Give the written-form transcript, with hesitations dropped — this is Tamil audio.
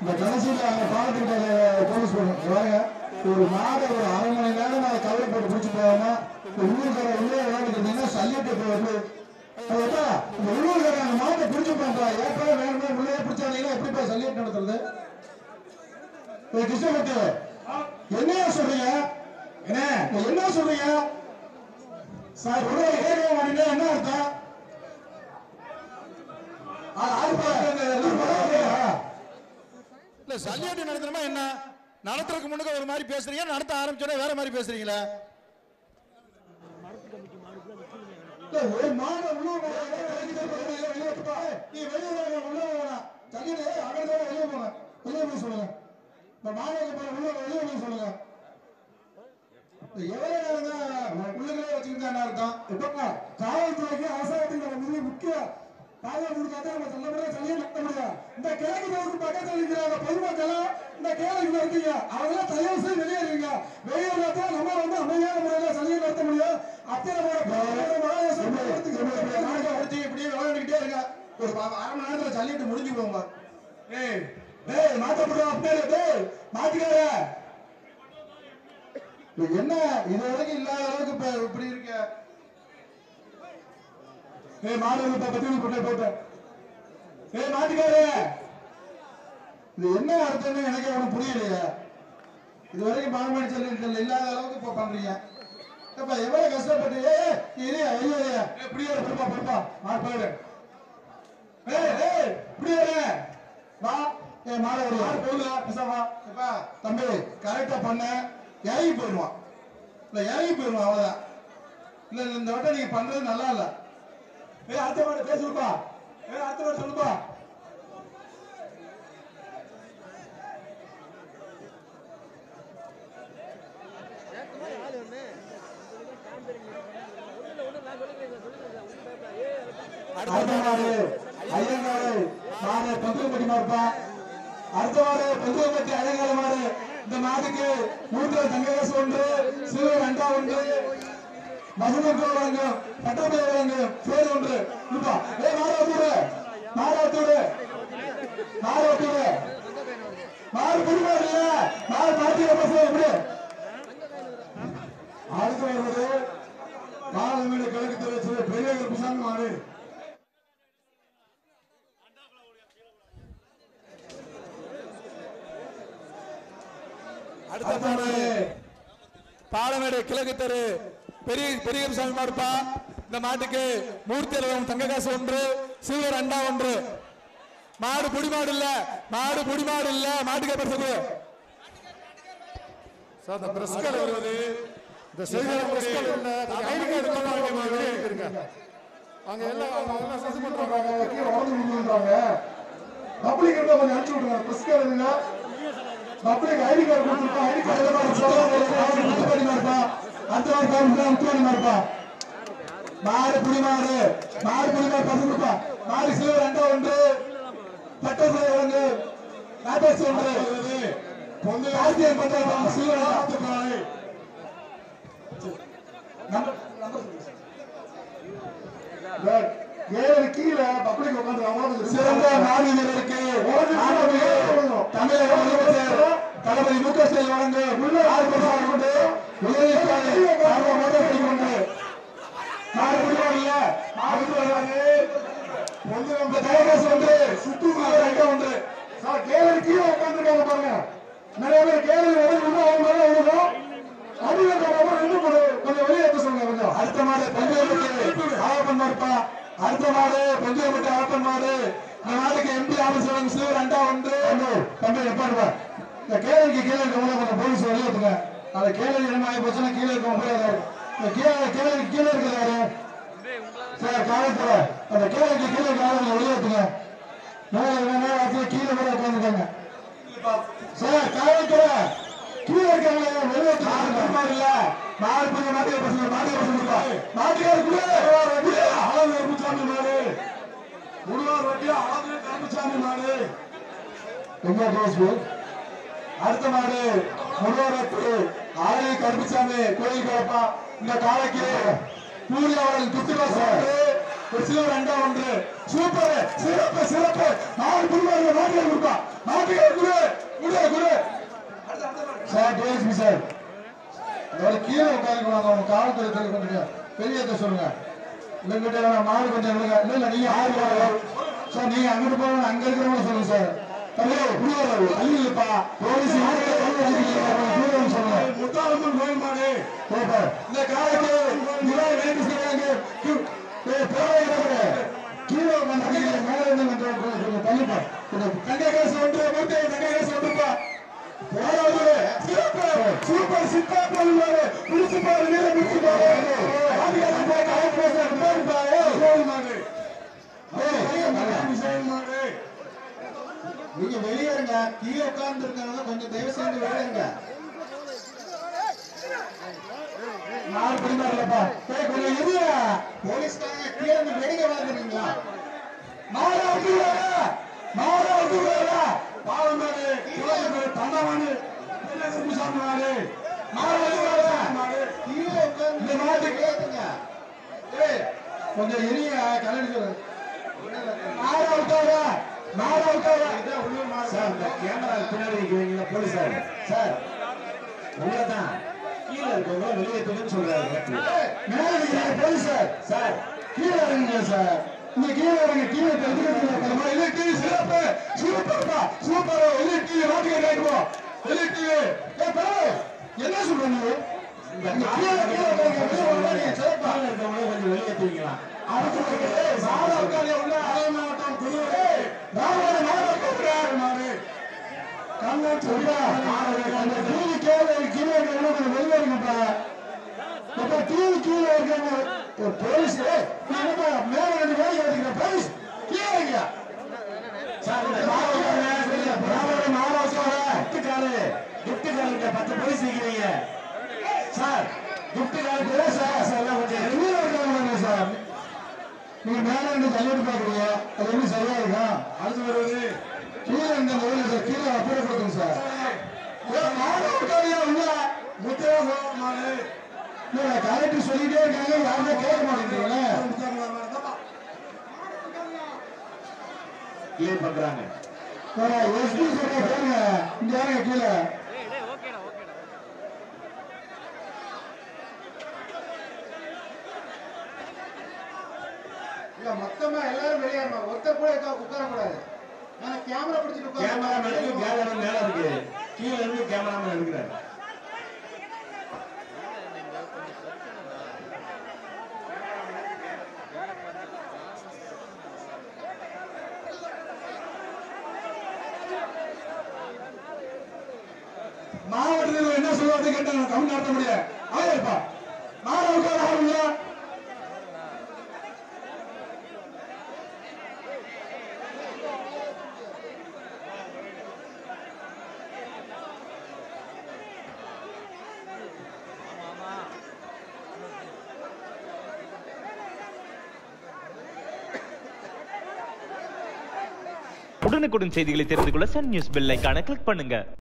இந்த கடைசியில் அங்கே பாலத்துக்கிட்ட போலீஸ் பாருங்க ஒரு மாடு ஒரு அரை மணி நேரம் அதை கவலை போட்டு பிடிச்சி போவாங்கன்னா உள்ளூர்கார உள்ளே விளையாடுறதுன்னா சல்லிட்டு இப்போ வந்து இந்த உள்ளூர்கார அந்த மாட்டை பிடிச்சி போப்பா ஏப்பா வேணுமே உள்ளே பிடிச்சாங்கன்னா எப்படிப்பா சல்லிட்டு நடத்துறது? கிருஷ்ணமூர்த்தி என்னையா சொல்றீங்க? என்ன சொல்றீங்க சார்? உள்ள கேட்க மாட்டீங்க என்ன அர்த்தம்? இல்ல சல்லியாட்டு நடத்தணுமா என்ன? நடத்துறதுக்கு முன்னுக்கு ஒரு மாதிரி பேசுறீங்க, நடத்த ஆரம்பிச்சோட வேற மாதிரி பேசுறீங்களா? ஒரு மாடு உள்ள நீ வெளியே உள்ள தள்ளிடு அங்கே வெளியே போங்க, வெளியே போய் சொல்லுங்க. இந்த மாநில உள்ள வெளியே போய் சொல்லுங்க. எவ்வளவு நேரம் தான் உள்ளுக்குள்ளே வச்சுக்கிட்டு என்ன அர்த்தம்? இப்ப காவல்துறைக்கு அரசாங்கத்துக்கு நம்ம மிக முக்கிய பாதுகாப்பு கொடுத்தாதான் நம்ம நல்லபடியா சரியா நடத்த முடியும். இந்த கிழக்கு பகுதிக்கு பக்கத்தில் இருக்கிற பொதுமக்கள் இந்த கேரளத்தில் இருக்கீங்க, அவங்க தயவு செய்து வெளியேறீங்க. வெளியேறதா நம்ம வந்து அமைதியான முறையில் சரியா நடத்த முடியும். அத்தனை இப்படியே விளையாண்டுக்கிட்டே இருங்க. ஒரு அரை மணி நேரத்தில் சல்லிட்டு முடிஞ்சு போங்க. மாற்றப்படுறோம் அப்படியே மாத்திக்காத. என்ன இது வரைக்கும் இல்லாத அளவுக்கு இப்ப இப்படி இருக்க? மாணவர்கள் பத்தி போட்ட மாட்டிக்காரு. இது என்ன அர்த்தம்னு எனக்கு ஒன்றும் புரியலையே. இது வரைக்கும் பால்மணி செல்ல இல்லாத அளவுக்கு இப்ப பண்றீங்க. இப்ப எவ்வளவு கஷ்டப்பட்டு இப்படியே பொறுப்பா பொறுப்பா மாடு இப்படியே வா மாணவர் போகுதா தம்பி கரெக்டா பண்ண இறங்கி போயிடுவான். இல்ல இறங்கி போயிடுவான் அவ்வளவுதான். இல்ல இந்த வட்டம் நீங்க பண்றது நல்லா இல்ல. அடுத்த வாரம் பேசுப்பா. அடுத்த வாரம் சொல்லுப்பா. அடுத்த வாரம் பந்துவப்பட்டி அழகால மாடு. இந்த மாடுக்கு மூன்று தங்ககாசு ஒன்று, சில்வர் அண்டா ஒன்று, மகனுக்கு வழங்கும் பட்டப்பை வழங்கும் பேர் ஒன்று. மாறாத்தூர் மாறாத்தூர் மாறாத்தூர் மாறு குடிமாறு இல்ல மாறு பாத்திய பசங்க எப்படி அடுத்து வருவது பாலமேடு கிழக்கு தெரு பெரிய குருசாமி மாடு. அடுத்த மாடு பாலமேடு கிழக்கு தெரு பெரிய குருசாமி மாடுப்பா. இந்த மாட்டுக்கு மூர்த்தி அலங்கம் தங்க காசு ஒன்று, சில்வர் அண்டா ஒன்று. மாடு புடிமாடு இல்ல, மாடு புடிமாடு இல்ல. மாட்டுக்கு பரிசு சார். இந்த பிரஸ்கள் வருவது இந்த செய்தியாளர் பிரஸ்கள் இல்ல, ஐடி கார்டு எடுத்துருங்க. அவங்க எல்லாம் அவங்க சசி பண்றாங்க, கீழே உடம்பு விழுந்துறாங்க. பப்ளிக் கிட்ட கொஞ்சம் அனுப்பிச்சு விடுங்க. பிரஸ்கள் இல்ல, பப்ளிக் ஐடி கார்டு கொடுத்துருக்கோம். ஐடி கார்டு இருப்பா. அடுத்த வாரம் முத்துவாணி மாறுப்பா. மாடு புடிமாடு மாடு புடிமாடு பசு கொடுப்பா. மாடு சில்வர் அண்டா ஒன்று, பட்டை ஒன்று, நாற்பது ஒன்று. கார்த்திகை பண்ற சில்வர் ஏழு கீழே பப்ளிக் உட்காந்து சிறந்த மாடு வீரருக்கு தமிழக முதலமைச்சர் தளபதி மு.க. ஸ்டாலின் வழங்கும் பாருங்க. நிறைய பேர் கேள்வி கொஞ்சம் வெளியேற்ற சொல்லுங்க. கொஞ்சம் அடுத்த மாடு ஆவப்பன் மாடுப்பா. அடுத்த மாடு பஞ்சாயத்து ஆவப்பன் மாடு. இந்த மாடுக்கு எம்பி ஆபீஸ் சிவர் அண்டா ஒன்று. தம்பி எப்பாடுப்பா. இந்த கேள்விக்கு கீழே இருக்கவங்க கொஞ்சம் போலீஸ் வெளியேற்றுங்க. அந்த கேள்வி இடமாகி போச்சுன்னா கீழே இருக்க முடியாது. கேள்விக்கு கீழே இருக்கிறாரு சார் காவல்துறை. அந்த கேள்விக்கு கீழே இருக்கிறவங்க வெளியேற்றுங்க. நேரத்தில் கீழே கூட உட்காந்துருக்காங்க சார். காவல்துறை கீழே இருக்காங்க வெளியேற்ற இல்ல. மாடு கொஞ்சம் மாட்டிய பசங்க மாட்டிய பசங்க மாட்டியாரு அளவு கருப்புசாமி மாடு. முழுவார் வட்டியா அளவு கருப்புசாமி மாடு. எங்க பேசு அடுத்த மாடு முழுவாரத்து ஆளி கருப்புசாமி கோயில் கலப்பா. இந்த காலைக்கு பூரி அவர்கள் குத்து காசு ஒரு சிலர் 2-1 சூப்பர் சிறப்பு சிறப்பு 4 புள்ளிகள் நாட்டிகள் கொடுப்பா நாட்டிகள் குடு சார் டிஎஸ்பி சார் அதோட கீழே உட்காந்துக்குவாங்க அவங்க காவல்துறை கொஞ்சம் பெரிய சொல்லுங்க இல்ல மாடு கொஞ்சம் இல்ல நீங்க ஆறு சார் நீங்க அங்கிட்டு போகணும் அங்க இருக்கிறவங்க சொல்லுங்க சார் பள்ளிப்பா போலீஸ் சொல்லுங்க முத்தாளம்மன் கோயில் மாடு இந்த காலத்து கீழே மேல இருந்து தள்ளிப்பா தங்க கேஸ் ஒன்று தங்க கேஸ் ஒன்றுப்பா சூப்பர் சித்தா போடுவாரு பிடிச்சு பாரு நீல பிடிச்சு பாரு நீங்க வெளியேறுங்க கீழே உட்கார்ந்து இருக்காங்க கொஞ்சம் தயவு செய்து வெளியேறுங்க நாலு பிடிமாருப்பா கொஞ்சம் எதிர போலீஸ்காரங்க கீழே வெளியே வாங்குறீங்களா பாவமாடு தண்டவாடு சாமிவாடு கீழே உட்கார்ந்து இந்த மாட்டுக்கு கேளுங்க கொஞ்சம் எரிய கலடி சார் இந்த கேமரா பின்னாடி வைக்கிறீங்களா போலீஸ் சார் உள்ளதான் கீழே இருக்கவங்க வெளியேற்றுன்னு சொல்றாரு போலீஸ் சார் கீழே இறங்குங்க சார் இந்த கீழே இறங்க கீழே எல்இடி சிறப்பு சூப்பர்ப்பா சூப்பர் எல்இடி நாட்டுக்கு கேட்குவோம் எல்இடி என்ன சொல்றீங்க வெளியேற்றுவீங்களா போலீஸ் மேல போலீஸ் கீழே பத்து போலீஸ் நிக்கிறீங்க சார் சார் நீங்க மேல இருந்து தள்ளிட்டு பாக்குறீங்க அது எப்படி சரியா இருக்கும் அடுத்து வருவது கீழே இந்த சார் கீழே அப்படியே கொடுங்க சார் கலெக்டர் சொல்லிட்டே இருக்காங்க யாருமே கேட்க மாட்டேங்கிறீங்களே கிளியர் பண்றாங்க எஸ்பி சொல்ற கேளுங்க இங்க யாருங்க கீழே இல்ல மொத்தமா எல்லாரும் வெளியேறணும் ஒருத்தர் கூட உட்கார கூடாது கேமரா பிடிச்சிட்டு கேமராமேனுக்கு கேமரா மேல இருக்கு கீழ இருந்து கேமராமேன் எடுக்கிறாரு மாவட்டத்தில் என்ன சொல்லுவாங்க கேட்டாங்க கவுண்ட் நடத்த முடியாது ஆயிருப்பா மாவட்ட ஆளுங்க உடனுக்குடன் செய்திகளை தெரிந்து கொள்ள சன் நியூஸ் பெல் ஐகானை கிளிக் பண்ணுங்க.